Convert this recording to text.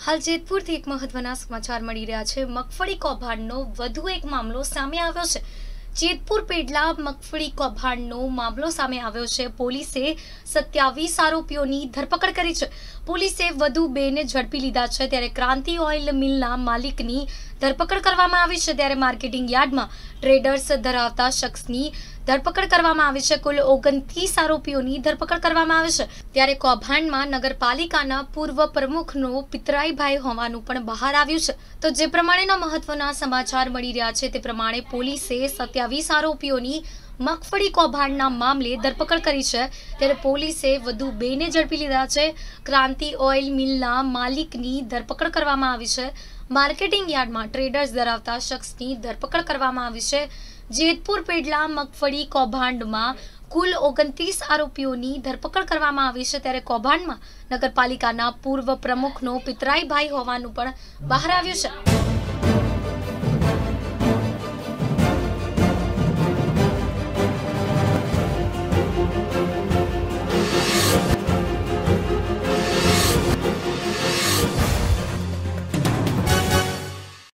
हाल जेतपुर एक महत्वना समाचार मળી રહ્યા છે। મગફળી કૌભાંડનો વધુ એક મામલો સામે આવ્યો છે। જેતપુર પેડલા મગફળી કૌભાંડનો મામલો સામે આવ્યો છે। પોલીસે 27 આરોપીઓની ધરપકડ કરી છે। પોલીસે વધુ 2 ને ઝડપી લીધા છે। ત્યારે ક્રાંતિ ઓઇલ મિલના માલિકની ધરપકડ કરવામાં આવી છે। ત્યારે માર્કેટિંગ યાર્ડમાં ટ્રેડર્સ ધરાવતા શખ્સની ધરપકડ કરવામાં આવી છે। કુલ 29 આરોપીઓની ધરપકડ કરવામાં આવી છે। ત્યારે કૌભાંડમાં નગરપાલિકાના પૂર્વ પ્રમુખનો પિતરાઈ ભાઈ હોવાનું પણ બહાર આવ્યું છે। તો જે પ્રમાણેના મહત્વના સમાચાર મળી રહ્યા છે તે પ્રમાણે પોલીસે 27 આરોપીઓની મગફળી કૌભાંડના મામલે ધરપકડ કરી છે। ત્યારે પોલીસે વધુ 2 ને ઝડપી લીધા છે। ક્રાંતિ ઓઇલ મિલના માલિકની ધરપકડ કરવામાં આવી છે। માર્કેટિંગ યાર્ડમાં ટ્રેડર્સ ધરાવતા શખ્સની ધરપકડ કરવામાં આવી છે। જેતપુર પેડલા મગફળી કૌભાંડમાં કુલ 29 આરોપીઓની ધરપકડ કરવામાં આવી છે। ત્યારે કૌભાંડમાં નગરપાલિકાના પૂર્વ પ્રમુખનો પિતરાઈ ભાઈ હોવાનું પણ બહાર આવ્યું છે।